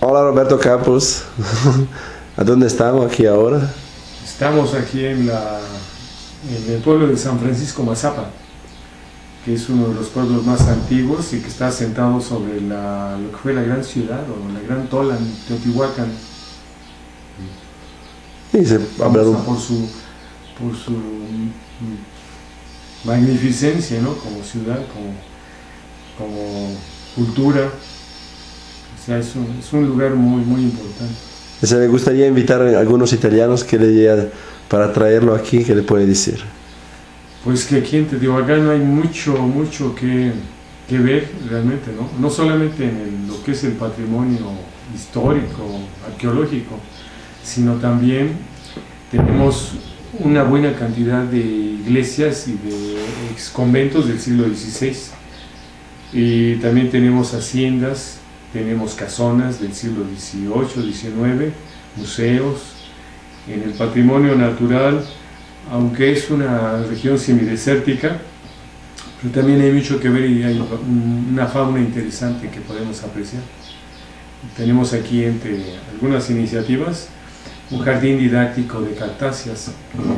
Hola Roberto Campos, ¿a dónde estamos aquí ahora? Estamos aquí en el pueblo de San Francisco Mazapa, que es uno de los pueblos más antiguos y que está asentado sobre lo que fue la gran ciudad o la gran Tola, Teotihuacán. Y se Famosa por su magnificencia, ¿no? Como ciudad, como cultura. O sea, es un lugar muy importante. Me gustaría invitar a algunos italianos que le digan para traerlo aquí, ¿qué le puede decir? Pues que aquí en Teotihuacán hay mucho que ver realmente, ¿no? No solamente en lo que es el patrimonio histórico, arqueológico, sino también tenemos una buena cantidad de iglesias y de exconventos del siglo XVI. Y también tenemos haciendas, tenemos casonas del siglo XVIII, XIX, museos. En el patrimonio natural, aunque es una región semidesértica, pero también hay mucho que ver y hay una fauna interesante que podemos apreciar. Tenemos aquí, entre algunas iniciativas, un jardín didáctico de cactáceas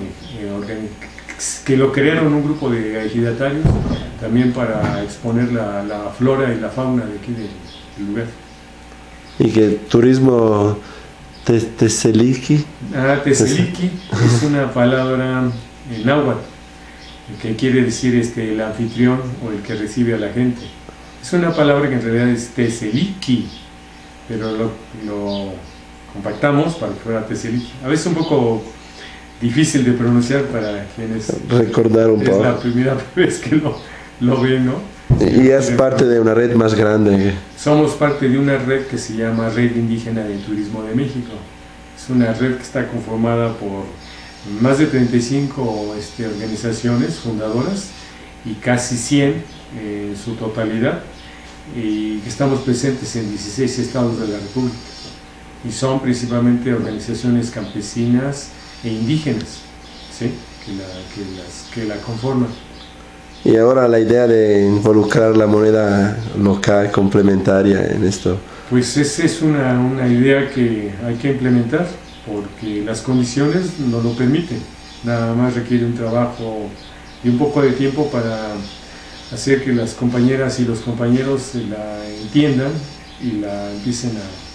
que lo crearon un grupo de ejidatarios también para exponer la flora y la fauna de aquí del lugar. Y que turismo Teseliki. Teseliki es una palabra en náhuatl que quiere decir el anfitrión o el que recibe a la gente. Es una palabra que en realidad es Teseliki, pero lo compactamos para que fuera Teseliki. A veces un poco difícil de pronunciar para quienes recordar un poco. Es la primera vez que lo ven, ¿no? Y es parte de una red más grande. Somos parte de una red que se llama Red Indígena de Turismo de México. Es una red que está conformada por más de 35 organizaciones fundadoras y casi 100 en su totalidad, y que estamos presentes en 16 estados de la República. Y son principalmente organizaciones campesinas e indígenas, ¿sí? que la conforman. Y ahora la idea de involucrar la moneda local complementaria en esto. Pues esa es una idea que hay que implementar porque las condiciones no lo permiten. Nada más requiere un trabajo y un poco de tiempo para hacer que las compañeras y los compañeros la entiendan y la empiecen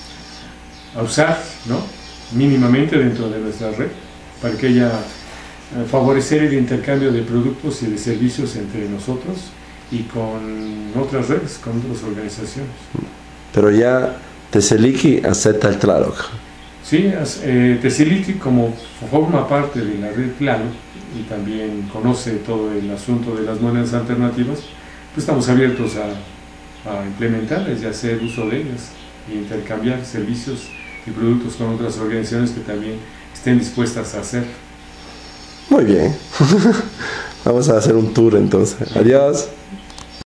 a usar, ¿no? Mínimamente dentro de nuestra red, para que haya favorecer el intercambio de productos y de servicios entre nosotros y con otras redes, con otras organizaciones. Pero ya Teseliki acepta el Tlaloc. Sí, Teseliki, como forma parte de la red Tlaloc y también conoce todo el asunto de las monedas alternativas, pues estamos abiertos a implementarlas y a hacer uso de ellas y intercambiar servicios y productos con otras organizaciones que también estén dispuestas a hacer. Muy bien. Vamos a hacer un tour entonces. Adiós.